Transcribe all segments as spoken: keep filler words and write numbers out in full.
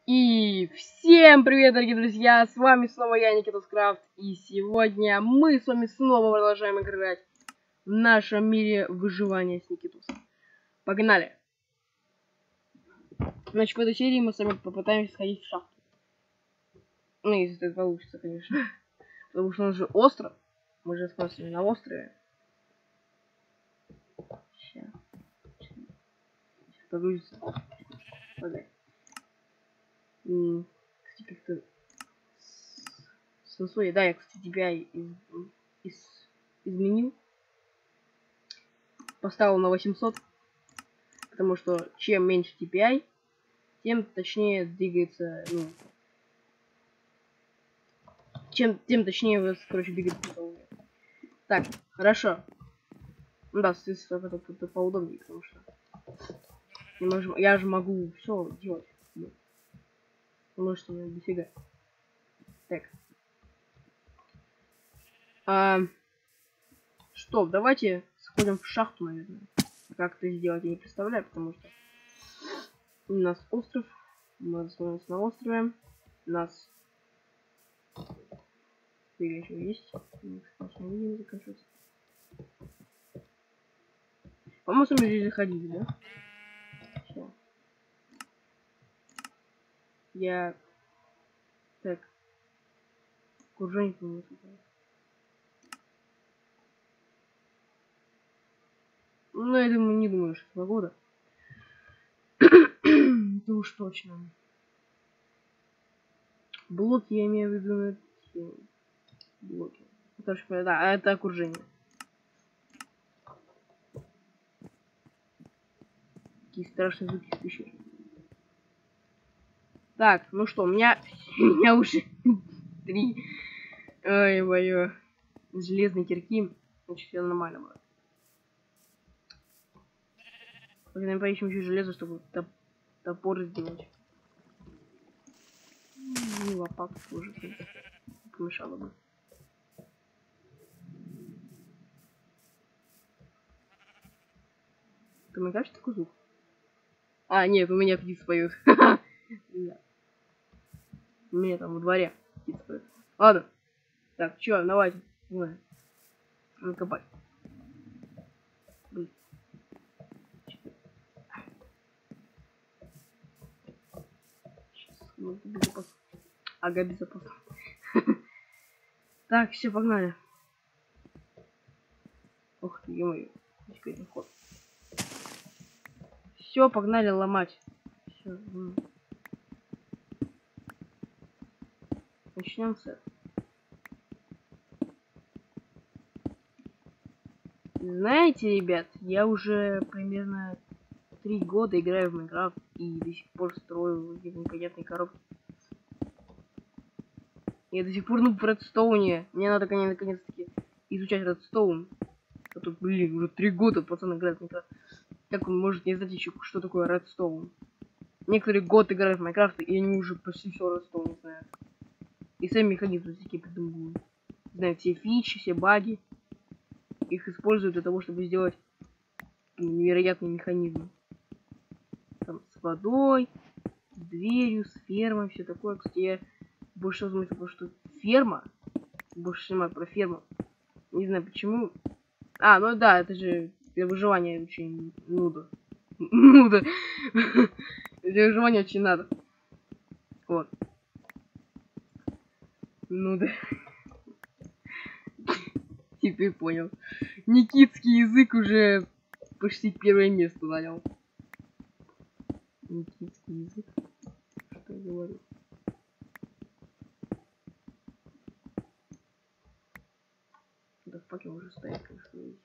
И всем привет, дорогие друзья, с вами снова я, Никитоскрафт, и сегодня мы с вами снова продолжаем играть в нашем мире выживания с Никитусом. Погнали! Значит, в этой серии мы с вами попытаемся сходить в шахту. Ну, если это получится, конечно. Потому что у нас же остров. Мы же с вами на острове. Сейчас. Сейчас погрузится. Погоди. Кстати, как-то с... Да, я, кстати, тебя из... Из... изменил. Поставил на восемьсот. Потому что чем меньше ти пи ай, тем точнее двигается, ну... Чем, тем точнее у вас, короче, двигается. Так, хорошо. Ну да, соответственно, это, это поудобнее, потому что... Я, можу, я же могу все делать. Потому что мне дофига. Так. А, что, давайте сходим в шахту, наверное. Как это сделать, я не представляю, потому что у нас остров. Мы остановились на острове. У нас еще есть. По-моему, мы здесь заходили, да? Все. Я... Так. Уже не помню. Ну, я думаю, не думаю, что погода. Это уж точно. Блоки я имею в виду... Блоки. Потому что, да, это окружение. Какие страшные звуки в пещере. Так, ну что, у меня... у меня уже три... Ой, мое... Железные кирки. Значит, все нормально было. Наверное, поищем еще железо, чтобы топ топор сделать. И лопату тоже помешало бы. Ты мне кажешь такой звук? А, нет, у меня птицы поют. У меня там во дворе птицы поют. Ладно. Так, чё, давайте. Накопать. Безопасно. Ага, безопасно. Так, все, погнали. Ух ты, ё-моё. Все, погнали ломать. Всё. Начнем с этого. Знаете, ребят, я уже примерно три года играю в Майнкрафт и до сих пор строю какие-то непонятные коробки. Я до сих пор, ну, в Редстоуне. Мне надо, конечно, наконец-таки изучать Редстоун. А тут, блин, уже три года пацан играет в Майнкрафт. Как он может не знать еще, что такое Редстоун? Некоторые год играют в Майнкрафт, и они уже почти все Редстоун знают. И сами механизмы такие придумывают. Знают все фичи, все баги. Их используют для того, чтобы сделать невероятные механизмы. Там с водой, с дверью, с фермой, все такое. Кстати, я больше думаю, потому что ферма, больше снимаю про ферму. Не знаю почему. А, ну да, это же для выживания очень нудо. Нудо. Для выживания очень надо. Вот. Нудо. Теперь понял. Никитский язык уже почти первое место занял. Никитский язык. Что я говорю? Да факел уже стоит, конечно.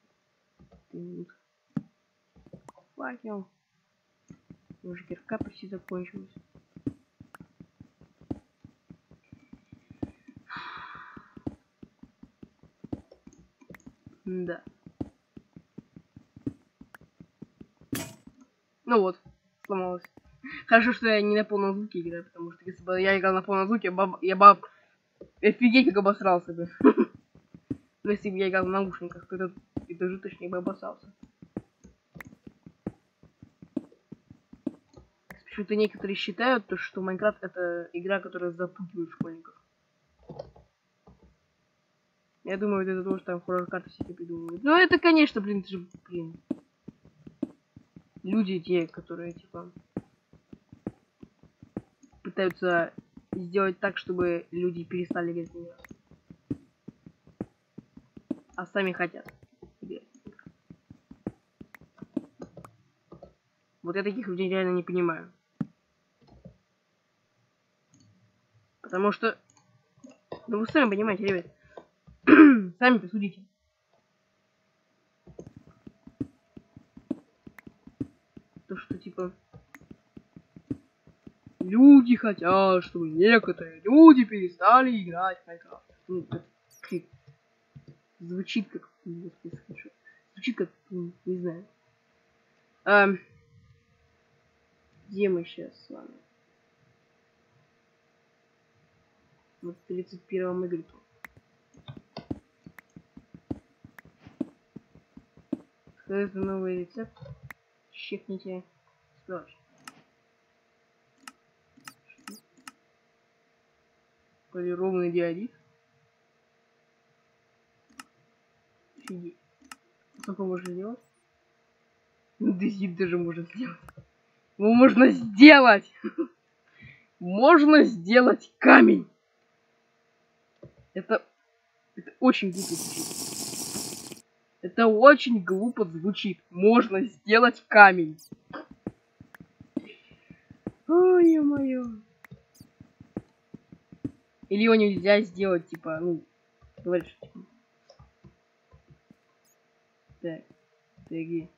Факел. Уже кирка почти закончилась. Да. Ну вот, сломалась. Хорошо, что я не на полном звуке играю, потому что если бы я играл на полном звуке, баб... я бы офигеть как обосрался бы. Но если бы я играл в наушниках, то это, это же точнее бы обоссался. Что-то некоторые считают, то, что Майнкрафт это игра, которая запутывает школьников. Я думаю, вот это тоже там хоррор-карты всякие придумывают. Ну это, конечно, блин, это же, блин. Люди те, которые, типа, пытаются сделать так, чтобы люди перестали играть в нее. А сами хотят играть. Вот я таких людей реально не понимаю. Потому что... Ну вы сами понимаете, ребят. Сами посудите. То, что, типа... Люди хотят, чтобы некоторые люди перестали играть в Майнкрафт. Ну, это как... Звучит как... Звучит как... Не знаю. А... Где мы сейчас с вами? Вот в тридцать первом игре. Это новый рецепт. Щекните справочник. Полированный диорит. Офигеть. Сколько можно сделать? Дезит даже можно сделать. Его можно сделать! Можно сделать камень! Это... Это очень глупо звучит. Это очень глупо звучит. Можно сделать камень. Ой, ё-моё. Или его нельзя сделать, типа, ну... Говоришь, типа... Так. Погоди.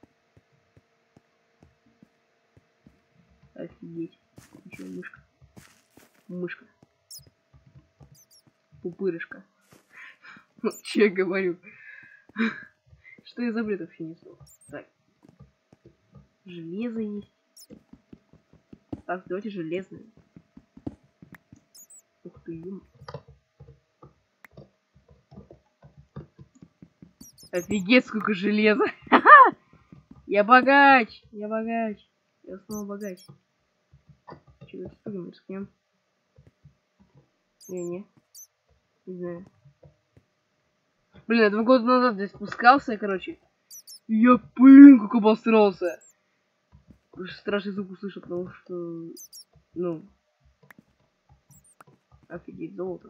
Офигеть. Еще мышка. Мышка. Пупырышка. Че я говорю? Что я за бред вообще несу? Так. Железо есть. Так, давайте железное. Ух ты, ем. Офигеть, сколько железа. Я богач. Я богач. Я снова богач. Че, студим, рискнем? Не-не. Не знаю. Блин, я два года назад здесь спускался, короче. Я, блин, как обосрался. Страшный звук услышал, потому что... Ну... Офигеть, золото.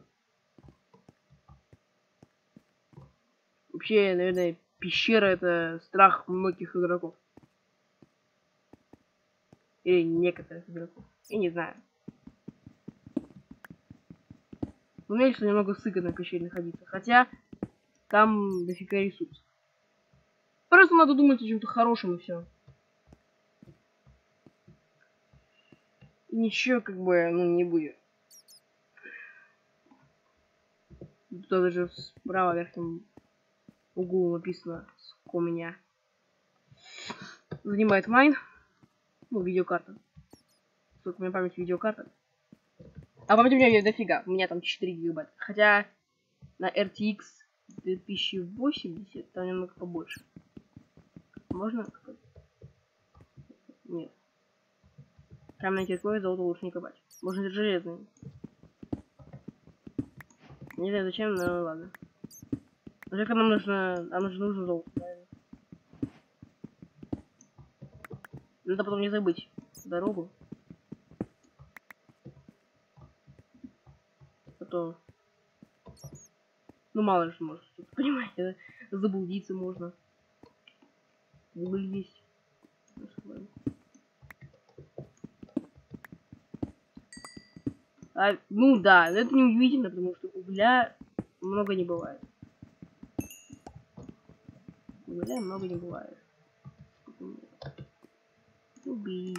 Вообще, наверное, пещера это страх многих игроков. Или некоторых игроков. Я не знаю. У меня лично немного сыгано на пещере находиться. Хотя там дофига ресурсов. Просто надо думать о чем-то хорошем и все. Ничего как бы, ну, не будет. Тут даже справа в верхнем углу написано, сколько у меня занимает майн. Ну, видеокарта. Сколько у меня память видеокарта. А память у меня дофига. У меня там четыре гигабайта. Хотя на эр ти икс две тысячи восемьдесят там немного побольше. Можно? Нет. Каменное кирковое золото лучше не копать. Можно железный. Не знаю зачем, но ладно. Только нам нужно. Нам нужно, нужно золото, правильно. Надо потом не забыть дорогу. А то... Ну мало ли что может. Понимаете, заблудиться можно. Уголь есть. А, ну да, это не удивительно, потому что угля много не бывает. Угля много не бывает. Убить.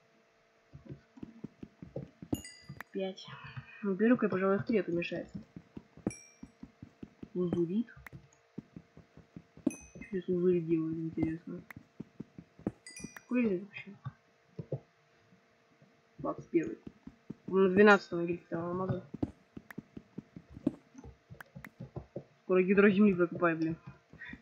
Пять. Ну, беру-ка я, пожалуй, в три, это мешается. Лазурит. Что здесь лазурит делает, интересно. Какой это вообще? двадцать первый. На двенадцатом игре там могу. Скоро ядро земли закупай, блин.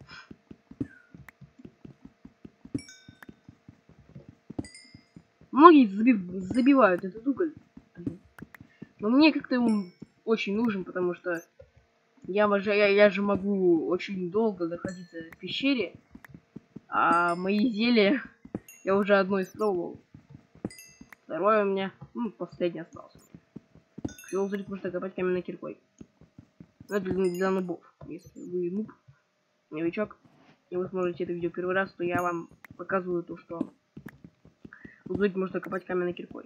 Ну, многие заби забивают этот уголь. Но мне как-то он очень нужен, потому что я, я, я же могу очень долго находиться в пещере, а мои зелья я уже одно испробовал. Второе у меня, ну, последнее осталось. Хотел узнать, можно копать каменной киркой. Но это для, для нубов. Если вы нуб, новичок, и вы смотрите это видео первый раз, то я вам показываю то, что узнать можно копать каменной киркой.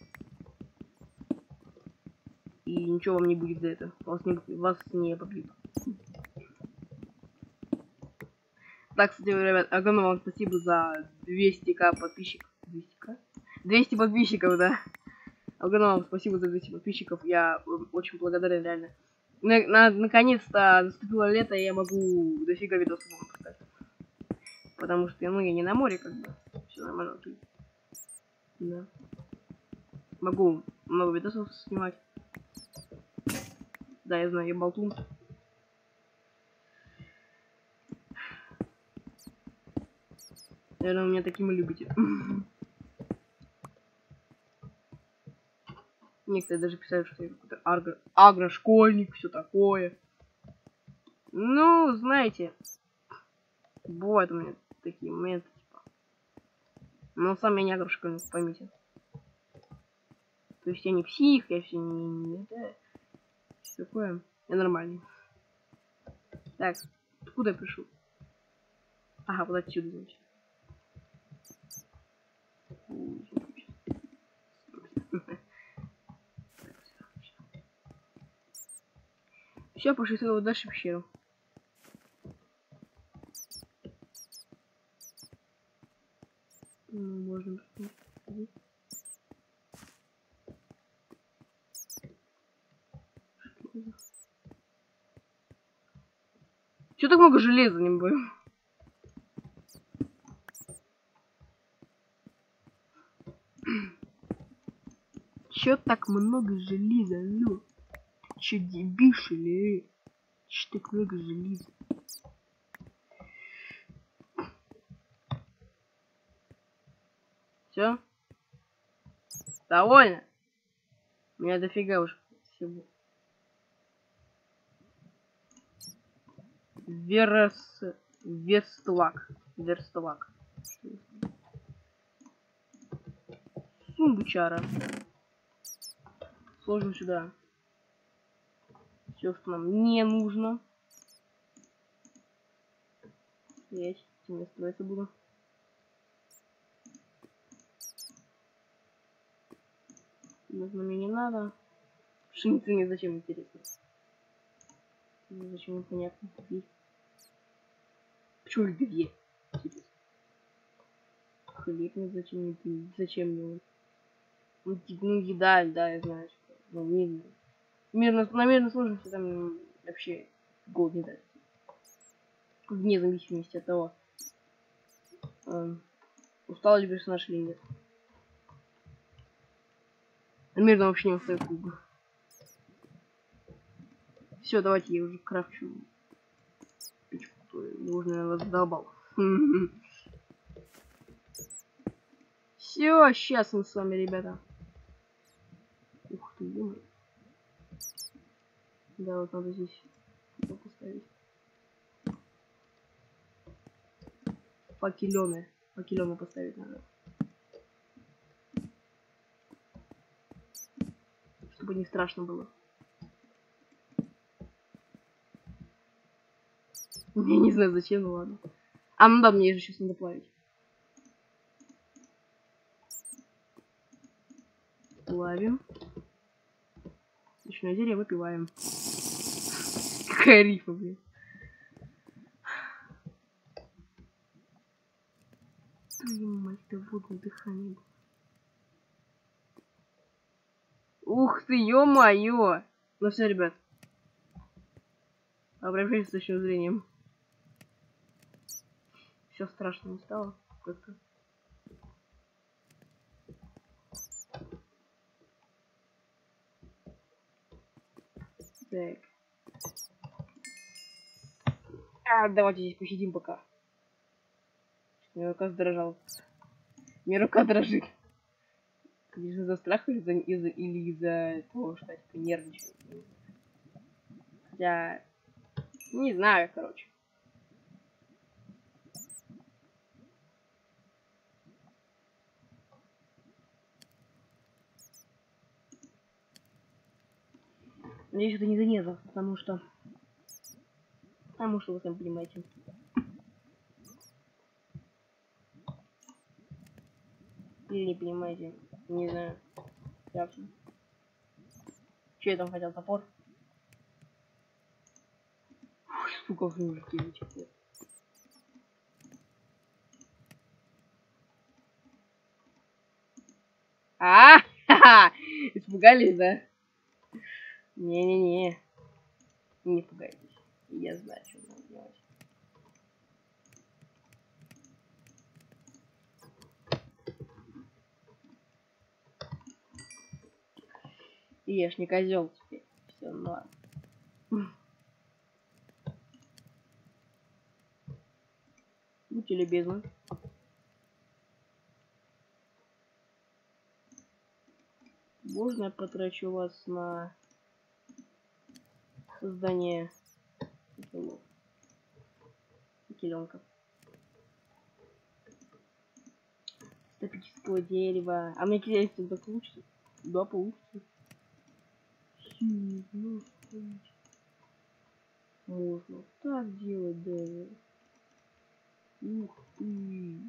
И ничего вам не будет за это. Вас не, вас не побьют. Так, кстати, ребят, огромное вам спасибо за двести тысяч подписчиков. двести тысяч? двести подписчиков, да. Огромное вам спасибо за двести подписчиков. Я очень благодарен, реально. На, на, наконец-то наступило лето, и я могу дофига видосов вам поставить. Потому что, ну, я не на море, как бы. Все нормально. Да. Могу много видосов снимать. Да, я знаю, я болтун. Наверное, меня таким и любите. Некоторые даже писают, что я какой-то агро... агрошкольник, все такое. Ну, знаете, бывают у меня такие моменты, типа. Но сам я не агрошкольник, поймите. То есть я не псих, я все не... не да. Что такое? Я нормальный. Так, откуда я пришел? Ага, вот отсюда, значит. Все, пошли вот дальше в пещеру. Можно. Чё так много железа, не бою? Чё так много железа, ну? Чё дебишь или? Чё так много железа? Все? Довольно? У меня дофига уж всего. Верс... Верстлак. Верстлак. Сундучара. Сложим сюда все, что нам не нужно. Я не оставаться буду. Нужно мне не надо. Пшеницы мне зачем, интересно? Зачем, непонятно. Почему две? Интересно. Хлеб мне зачем? Зачем мне? Ну, ну еда, да, я знаю. Что, ну, мирно. Мирно, на мирной сложности там вообще голод не дать. Вне зависимости от того, э, устал ли персонаж или нет. На мирно вообще не устаю кубы. Все, давайте я уже крафчу печку, нужно, я вас задолбал. Все, сейчас мы с вами, ребята. Ух ты, думаю. Да, вот надо здесь поставить. Факелёны. Факелёны поставить надо. Чтобы не страшно было. Я не знаю зачем, ну ладно. А, ну да, мне же сейчас надо плавить. Плавим. Ночное зелье выпиваем. Какая рифма, блин. Твою мать, да водное дыхание. Ух ты, ё-моё! Ну все, ребят. Обращайтесь с точным зрением. Все страшно не стало. Как-то. Так. А, давайте здесь посидим пока. Мне рука задрожала. Мне рука дрожит. Из-за страха или из-за из или из-за того, что я типа нервничаю. Я не знаю, короче. Надеюсь, это не занеза, потому что... Потому что вы сами понимаете. Или не понимаете. Не знаю. Ясно. Че я там хотел? Топор? Фу, сука, в мужики эти. А, ха-ха! Испугались, да? Не-не-не. Не пугайтесь. Я знаю, что надо делать. И я ж не козел теперь. Все, ну ладно. Будьте любезны. Можно я потрачу вас на создание теленка? Топического дерева. А мне интересно, это получится? Да, получится. Можно так делать даже. Ух ты.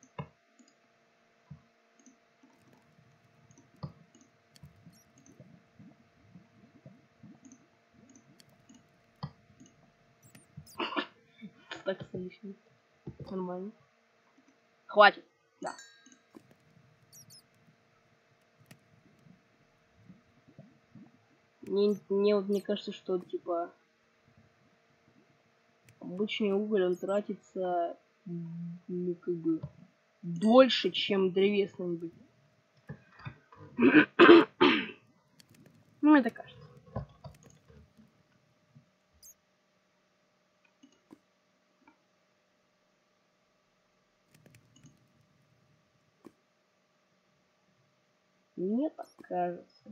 Так слишком. Нормально. Хватит. Да. Мне, мне вот мне кажется, что типа обычный уголь он тратится ну как бы дольше, чем древесный уголь. Ну это кажется. Мне так кажется.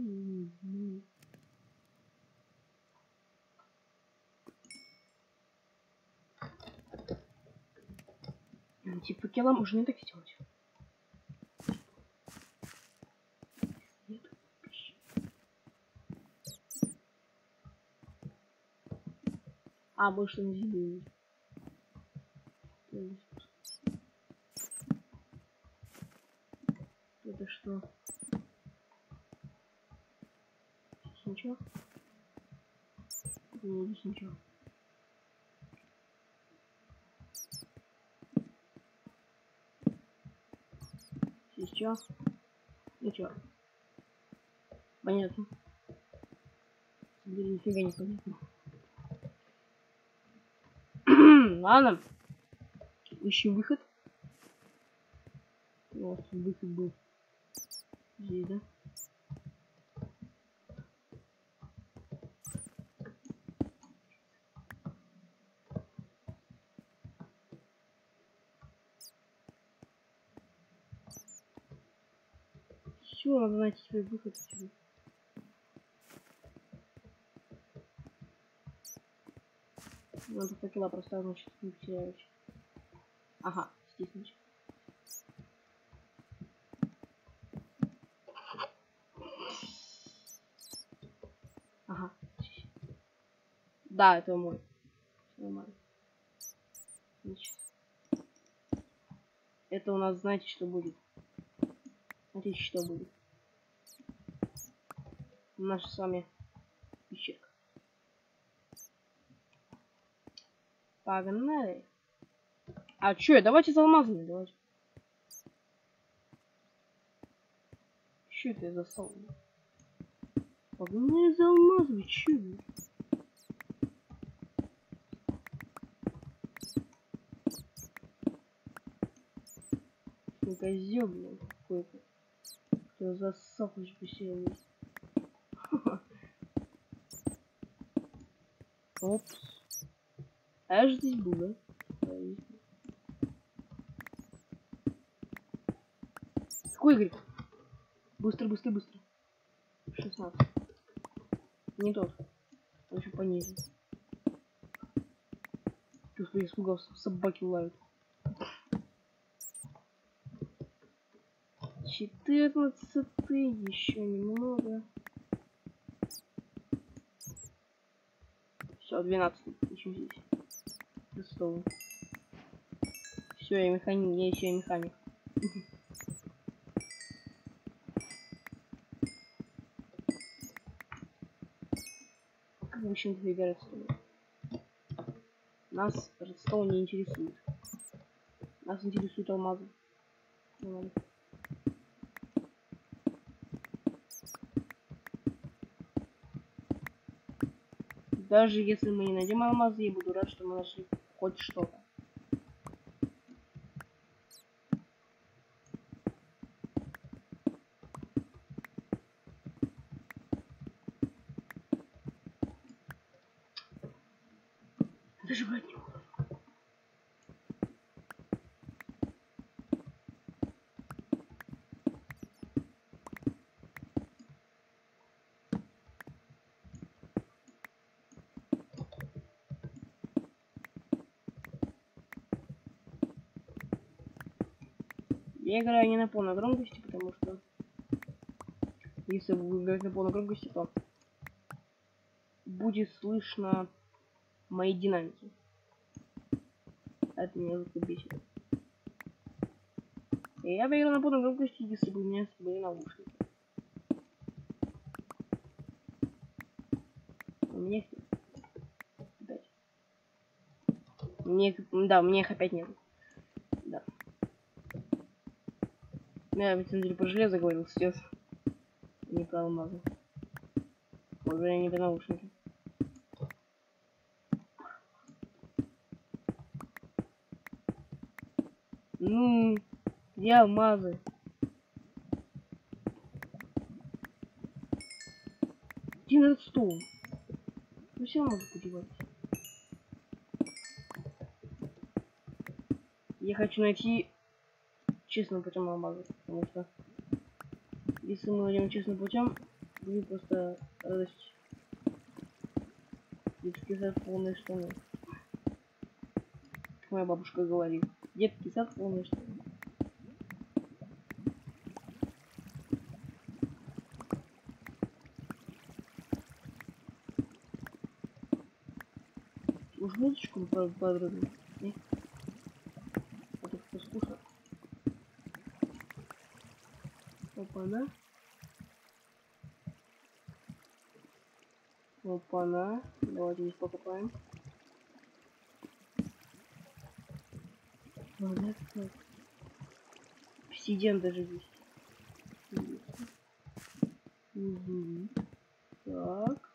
Типа кило можно не так сделать. А, больше не зеленый. Это что? Здесь ничего? Не, здесь ничего. Здесь что? Ничего. Понятно. Блин, нифига не понятно. Ладно. Ищем выход. У нас выход был здесь, да? Все, надо найти свой выход отсюда. Надо факела просто значит не потеряешь. Ага, здесь значит. Ага. Да, это мой. Нормально. Значит. Это у нас, знаете, что будет? Смотрите, что будет. Наша с вами пещерка. Погнали. А чё, давайте с алмазами, давайте. Чё это за салон? Погнали за алмазами, чё? Ну козёл, блин, какой-то. Кто засал, хоть посильнее. Опс. А я же здесь был, да? Какой гриб? Быстро, быстро, быстро. шестнадцать. Не тот. Он еще пониже. Господи, испугался. Собаки лают. четырнадцать. Еще немного. Все, двенадцать. Еще здесь. Стол. Все, я механик. Я еще и механик. Как в общем выбирать стол? Нас Редстоун не интересует. Нас интересуют алмазы. Ну, даже если мы не найдем алмазы, я буду рад, что мы нашли хоть что-то. Даже брать не буду. Я играю не на полной громкости, потому что если буду играть на полной громкости, то будет слышно мои динамики. Это меня жутко бесит. И я бы играл на полной громкости, если бы у меня были наушники. У меня их нет. Опять. Мне, да, у меня их опять нет. Да. Я ведь на деле про железо говорил сейчас. Не про алмазы. Уже не про наушники. Ну, где алмазы? Где Редстоун? Ну все алмазы подевать. Я хочу найти честным путем алмазы, потому что если мы найдем честным путем, будет просто радость. Детский сад полные штаны. Как моя бабушка говорит. Детский сад полные штаны. Уж музычку подробно. Нет? А то что скучно. Опа-на. Опа-на. Давайте здесь покупаем. Ладно, так. Обсидиан даже есть. Угу. Так.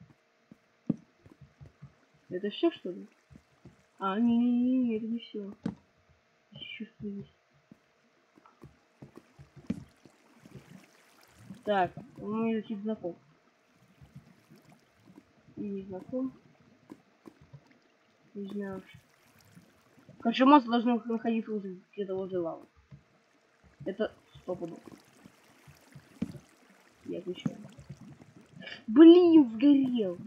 Это все, что ли? А, не-не-не, это не все. Еще что есть. Так, у меня есть знаком. И не знаком. Не знаю. Короче, монстры должны находиться возле, где-то возле лавы. Это стопудово. Я отвечаю. Блин, сгорел.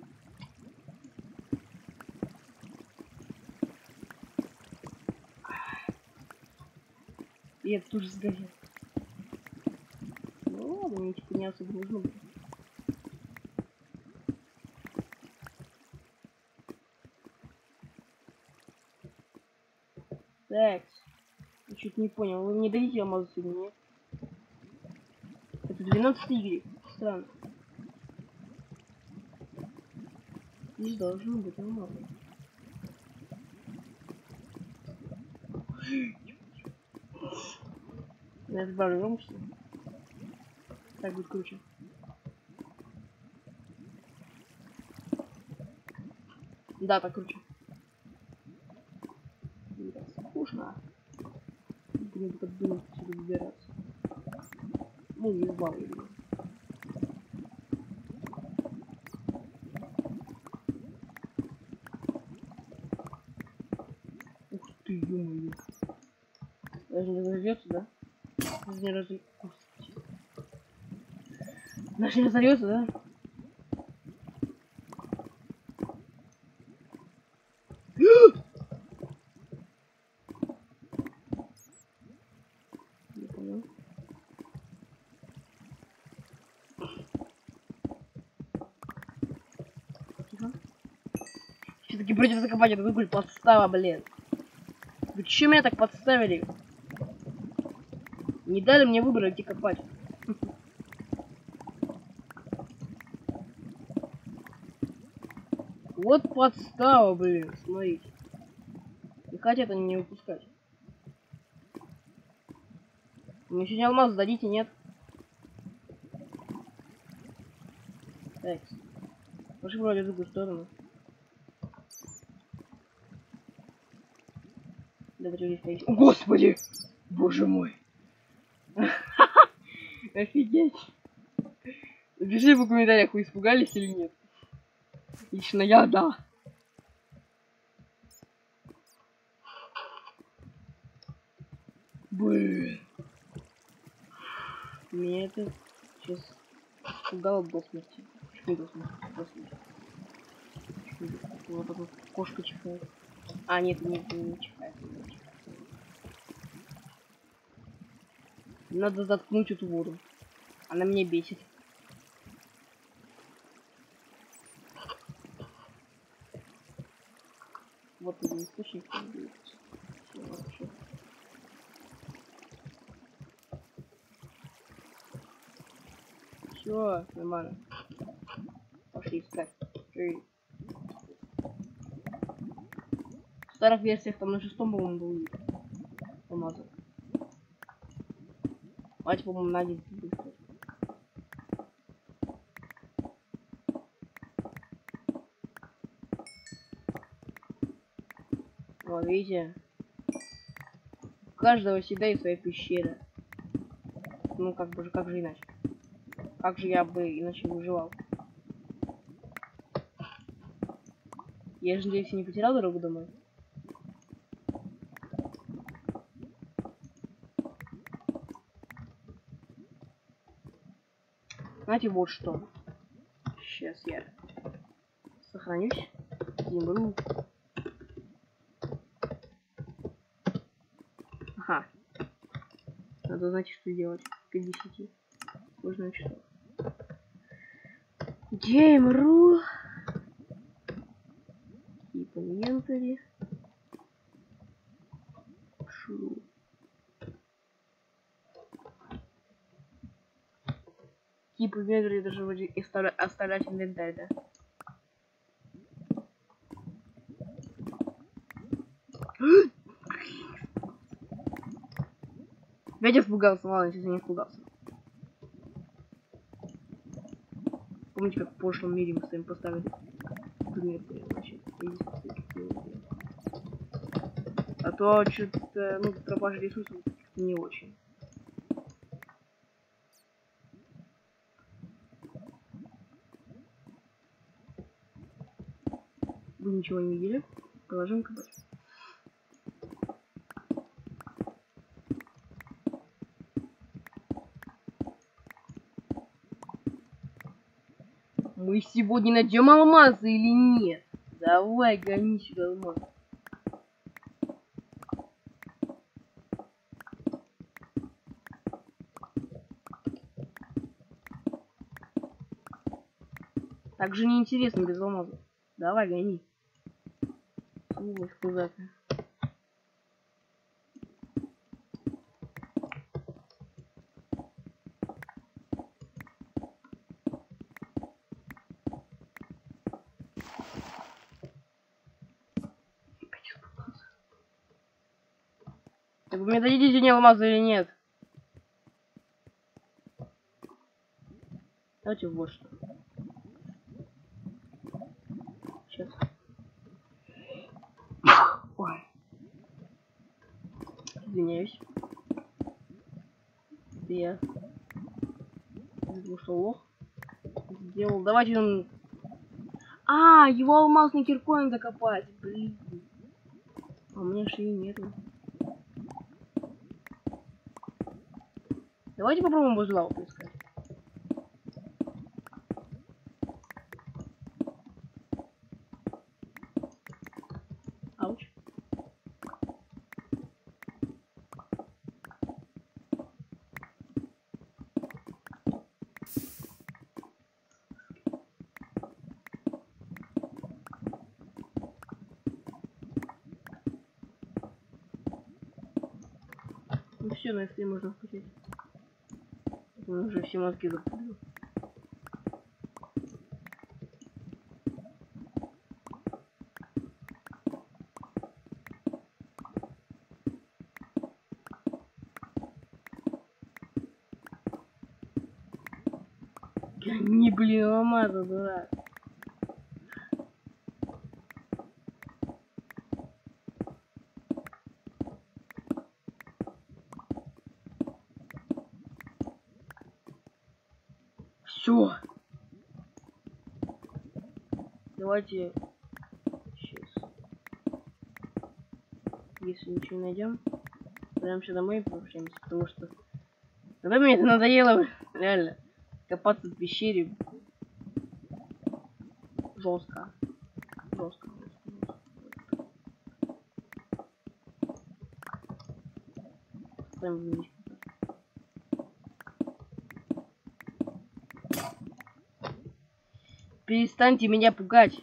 И это тоже сгорел. Ну ладно, мне типа не особо нужно было. Так. Я чуть не понял. Вы мне дадите алмазы сегодня, нет? Это двенадцатый игры. Странно. Здесь должно быть алмазы. Я добавлю громкости. Так будет круче. Да, так круче. Да, скучно. Блин, как думать, сюда выбираться. Ну, не избавлю. Ух ты, ё-моё. Даже не разовьется, да? Даже не разовьется. Наш не разорется, да? Не понял. Все-таки против закопать это выгуль подстава, блин. Вы че меня так подставили? Не дали мне выбора идти копать. Вот подстава, блин, смотрите. Не хотят они не выпускать. Мне сегодня алмаз дадите, нет? Так. Пошли вроде в другую сторону. Давайте здесь. О, господи! Боже мой! Офигеть! Напишите в комментариях, вы испугались или нет. Лично я, да. Блин. Меня это сейчас испугало до смерти. Не до смерти, до смерти. Вот тут кошка чихает. А, нет, нет, не чихает, не чихает. Надо заткнуть эту воду. Она меня бесит. Вот один источник. Все, нормально. Пошли искать. Эй. В старых версиях там на шестом, по-моему, был алмазы. Давайте, по-моему, на один быстро. Вот, видите? У каждого всегда есть своя пещера. Ну, как бы же, как же иначе? Как же я бы иначе выживал? Я же, надеюсь, не потерял дорогу домой. Знаете, вот что. Сейчас я сохранюсь. Землю. Ага. Надо знать, что делать. К десяти. Можно что? Геймру. Типа инвентарь. Шу. Типа инвентарь даже вроде и оставлять инвентарь, да? Опять я испугался, ладно, сейчас я не испугался. Помните, как в прошлом мире мы с вами поставили значит, а то что-то, ну, пропажа ресурсов не очень. Вы ничего не видели? Продолжим копать. Мы сегодня найдем алмазы или нет? Давай, гони сюда алмаз. Так же неинтересно без алмаза. Давай, гони. Сволочь пузатая. Так вы мне дадите сегодня алмазы или нет? Давайте вот что. Сейчас. Ой. Извиняюсь. Я что лох сделал. Давайте он. А, его алмазный киркой надо копать. Блин. А у меня шеи нету. Давайте попробуем возле лавы поискать. все, на стрим можно включить. Он уже все мозги запутал. Не, блин, ломаться, дурак. Все. Давайте сейчас. Если ничего не найдем, прям домой и пообщаемся, потому что когда мне это надоело, реально, копаться в пещере жестко. Жестко. Прям перестаньте меня пугать.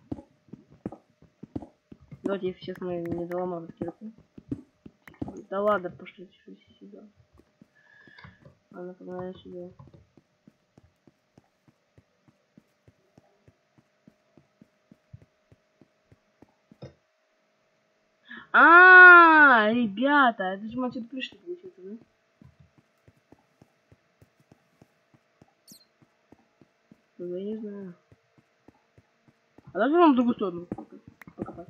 Давайте, если честно, не доломаю кирку. Да ладно, пошли сюда. Ладно, погнали сюда. А, ребята, это же мы отсюда пришли, получается, да? Ну, я не знаю. А даже вам в другую сторону покопать.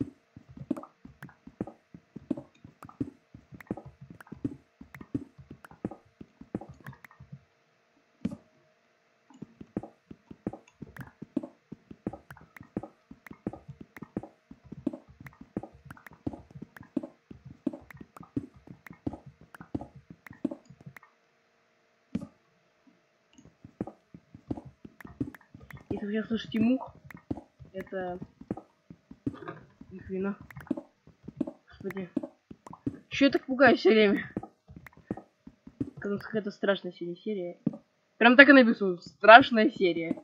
Если вы сейчас слышите мух, это их вина. Господи. Чё я так пугаюсь все время? Какая-то страшная сегодня серия. Прям так и написано. Страшная серия.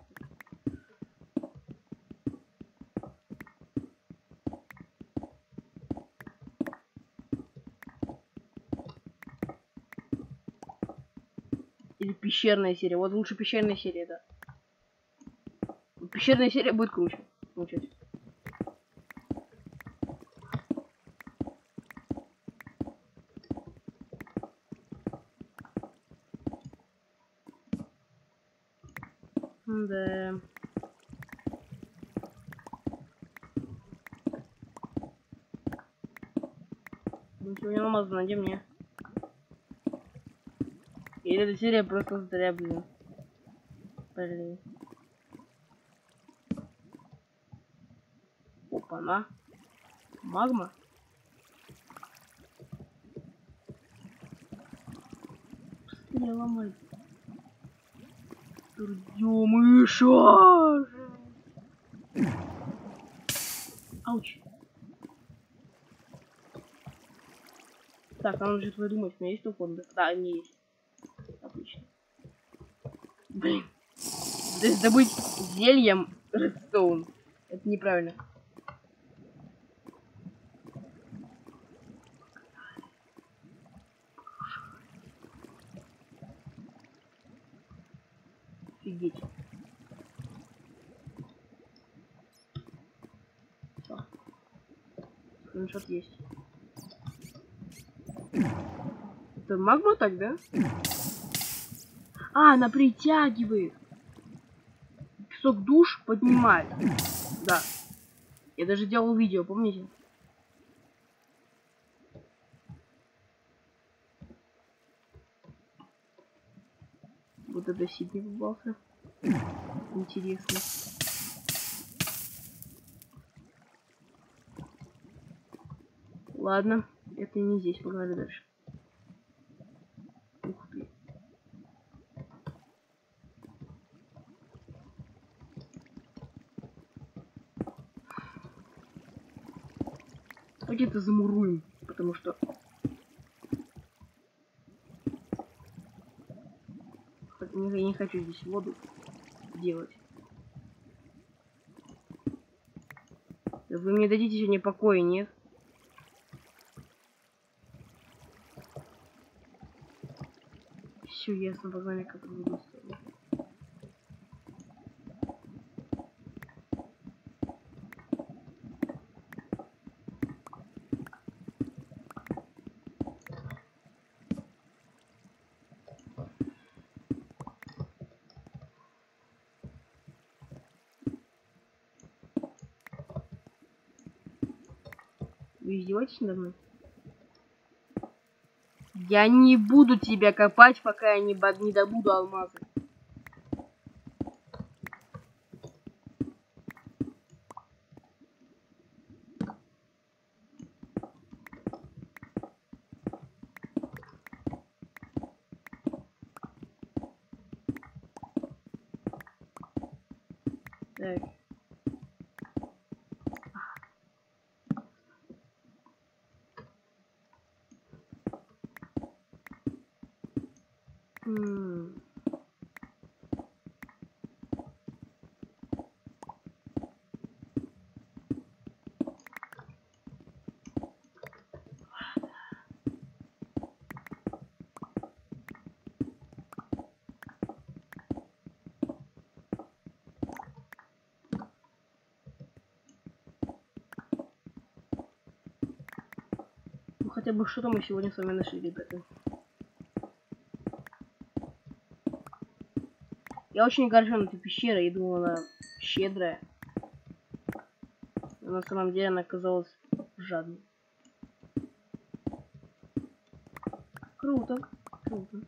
Или пещерная серия. Вот лучше пещерная серия, да. Пещерная серия будет круче. Получается. Да. Ничего не намазано, где мне? Или эта серия просто зря, блин. Блин. Опа-на. Магма? Не ломай. Ё-мыша! Ауч. Так, нам нужно выдумать, у меня есть ухон? Да, не есть. Отлично. Блин. Здесь добыть зельем редстоун. Это неправильно. Офигеть. Всё. Скриншот есть. Это магма так, да? А, она притягивает. Песок душ поднимает. Да. Я даже делал видео, помните? Вот это Сидней попался. Интересно. Ладно, это не здесь, погнали дальше. Ух ты. Давайте это замуруем, потому что... Я не хочу здесь воду делать. Вы мне дадите сегодня покоя, нет? Все ясно, погнали как в другую сторону. Вы издеваетесь надо мной? Я не буду тебя копать, пока я не, не добуду алмазы. Так. М. Ну хотя бы что-то мы сегодня с вами нашли, ребята. Я очень огорчен этой пещерой, я думал, она щедрая. Но на самом деле она оказалась жадной. Круто, круто.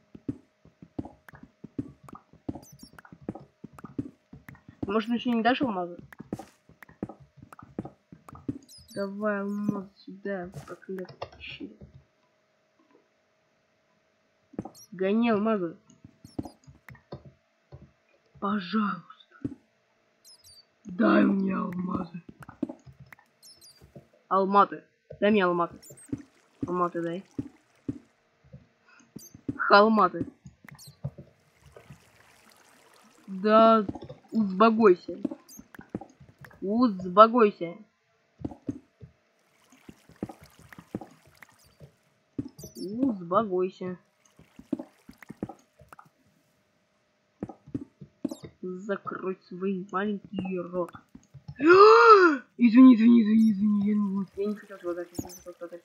Может, еще не дашь алмазы? Давай алмаз сюда, проклятый пещера. Гони алмазы. Пожалуйста. Дай мне алмазы. Алматы. Дай мне алматы. Алматы дай. Халматы. Да, узбогойся. Узбогойся. Узбогойся. Закрой свой маленький рот. Извини, извини, извини, извини, я не, я не хотел тебя дать, я не хотел тебя дать.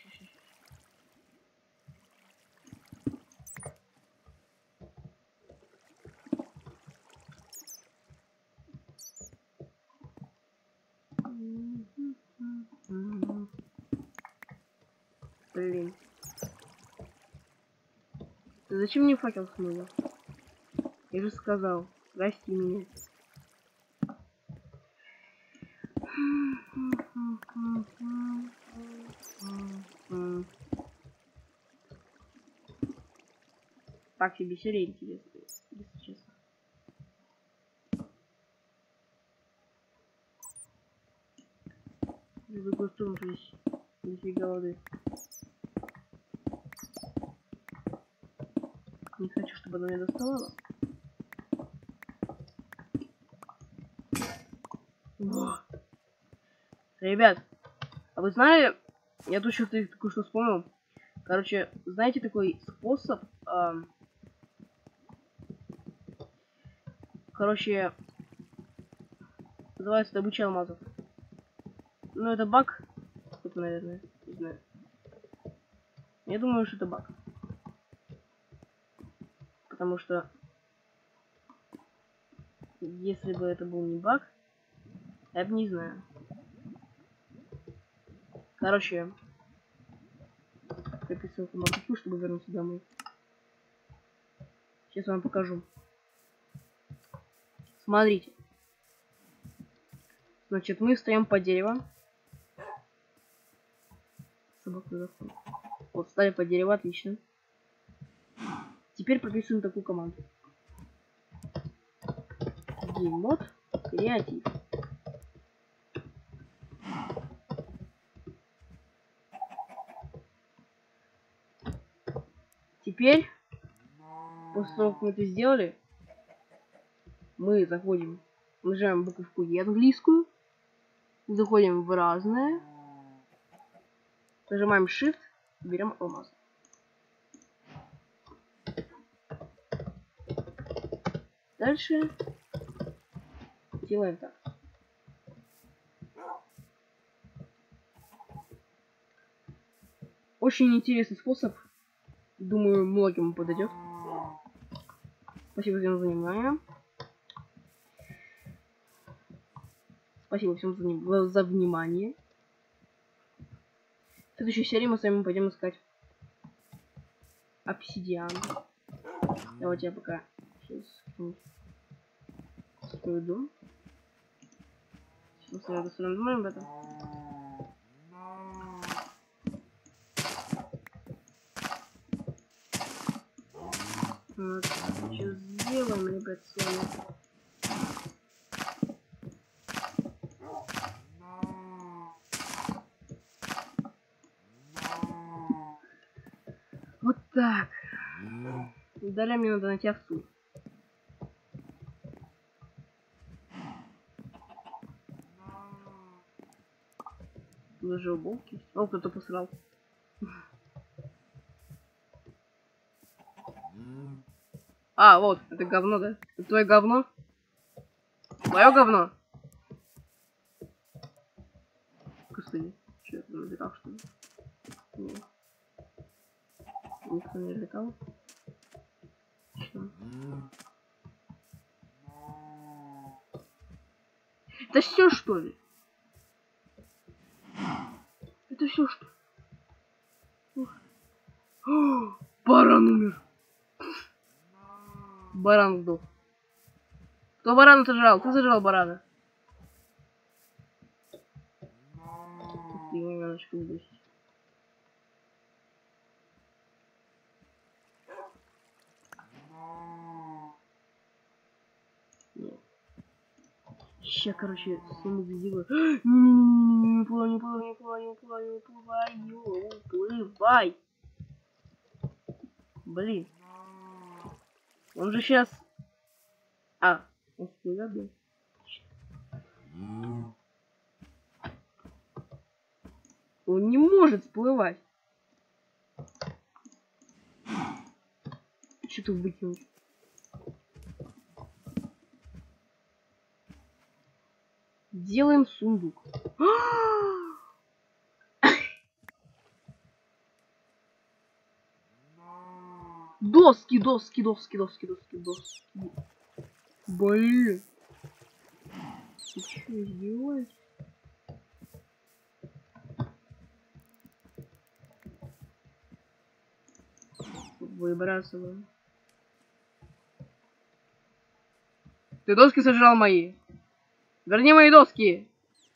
Блин. Ты зачем мне факел смыла? Я же сказал, прости меня. Так себе серия интересная, если честно. В другую сторону здесь нифига воды. Не хочу, чтобы она меня доставала. О! Ребят, а вы знали, я тут что-то такое что вспомнил. Короче, знаете такой способ? Эм, короче, называется добыча алмазов. Ну, это баг, это, наверное, не знаю. Я думаю, что это баг. Потому что если бы это был не баг, я бы не знаю. Короче, я ссылку на купу, чтобы вернуться домой. Сейчас вам покажу. Смотрите. Значит, мы встаем по дереву. Собака. Вот, встали по дереву, отлично. Теперь прописываем такую команду. Гейммод креатив. Теперь, после того, как мы это сделали, мы заходим, нажимаем буковку Е английскую, заходим в разное, нажимаем Shift, берем алмаз. Дальше делаем так. Очень интересный способ. Думаю, многим подойдет. Спасибо всем за внимание. Спасибо всем за, за внимание. В следующей серии мы с вами пойдем искать обсидиан. Давайте я пока сейчас свой дом. Сейчас я достроим дом, ребята. Вот, сейчас сделаем, ребят, с вами. Вот так. Далее мне надо найти овцу. Даже уболки. О, кто-то посрал. А, вот, это говно, да? Это твое говно? Твое говно? Господи, что это летал, что ли? Нет. Никто не летал. Что? Это все, что ли? Это все, что ли? О, баран умер. Баран сдох. Кто барана сожрал? Ты сожрал барана. Ты немножко выбросить. Нет. Ща, короче, сундук сделаю. Не плывай, не плывай, не плывай, не плывай, не плывай, не плывай. Блин. Он же сейчас... А, он всплывет, да? Он не может всплывать. Что-то выкинуть. Делаем сундук. Доски, доски, доски, доски, доски, доски. Блин. Ты что, издеваешься? Выбрасываем. Ты доски сожрал мои. Верни мои доски.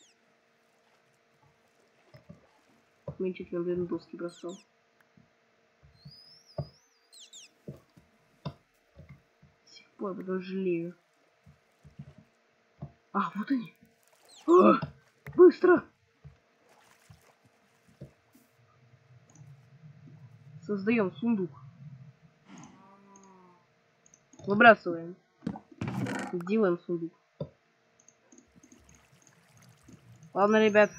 Мальчик нам, блин, доски бросал. До сих пор потом жалею. А, вот они. О, быстро. Создаем сундук. Выбрасываем. Делаем сундук. Ладно, ребят.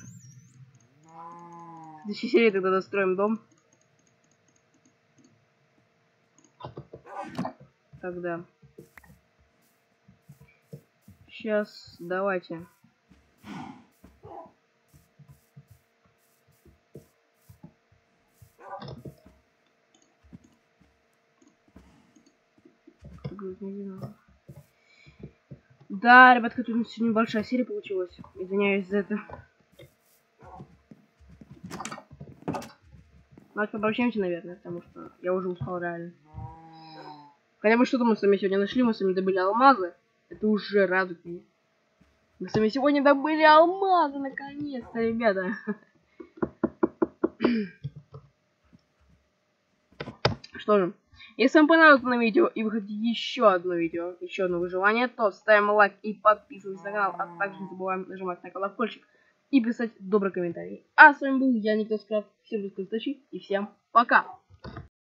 В следующей серии тогда достроим дом. Тогда. Сейчас давайте. Да, ребятка, тут сегодня большая серия получилась. Извиняюсь за это. Давайте обращаемся, наверное, потому что я уже устал реально. Хотя бы что-то мы с вами сегодня нашли, мы с вами добыли алмазы. Это уже радует меня. Мы с вами сегодня добыли алмазы, наконец-то, ребята. Что же, если вам понравилось это видео и вы хотите еще одно видео, еще одно выживание, то ставим лайк и подписываемся на канал, а также не забываем нажимать на колокольчик и писать добрый комментарий. А с вами был я, Никитос Крафт. Всем до встречи и всем пока!